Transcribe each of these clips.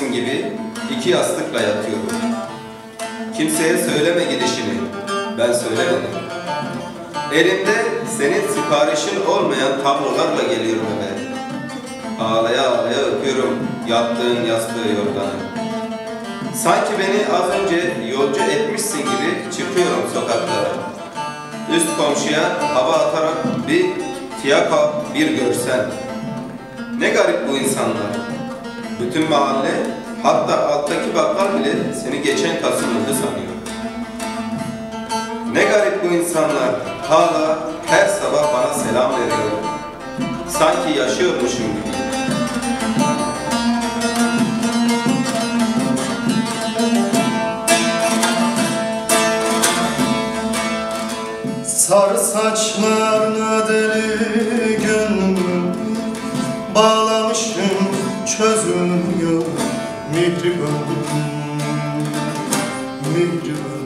olmamışsın gibi iki yastıkla yatıyorum. Kimseye söyleme gidişini, ben söylemedim. Elimde senin siparişin olmayan tablolarla geliyorum eve. Ağlaya ağlaya öpüyorum yattığın yastığı yorganı. Sanki beni az önce yolcu etmişsin gibi çıkıyorum sokaklara. Üst komşuya hava atarak bir fiyaka bir görsen. Ne garip bu insanlar. Bütün mahalle, hatta alttaki bakkal bile seni geçen Kasım'ında sanıyor. Ne garip bu insanlar, hala her sabah bana selam veriyor. Sanki yaşıyormuşum gibi. Sarı saçlarına deli gönlüm bağlamışım, çözülmüyor mihriban, mihriban.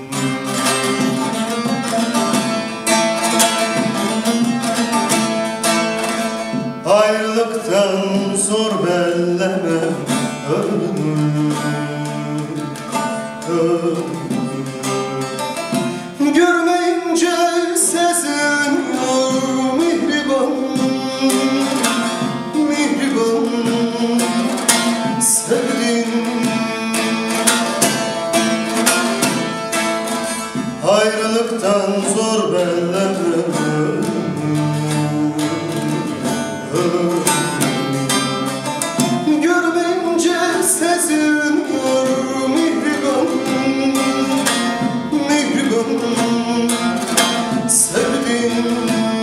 Ayrılıktan zor bellemem ölümü, ölümü. Görmeyince seziniyor mihriban, mihriban. Sevdim, ayrılıktan zor bellemem. Görmeyince seziniyor mihriban, mihriban. Sevdim.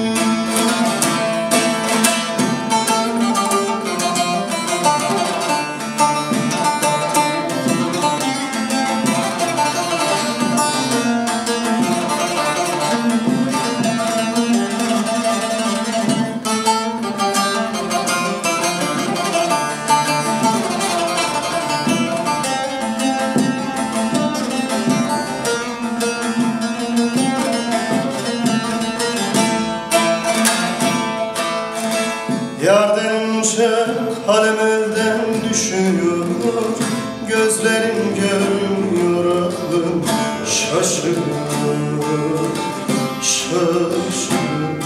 Yar denince kalem elden düşüyor, gözlerim görmüyor, aklım şaşırıyor, şaşırıyor.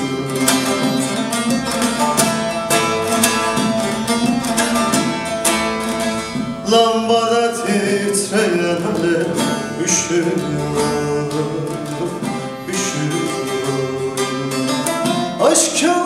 Lambada titreyen alev üşüyor, üşüyor. Aşk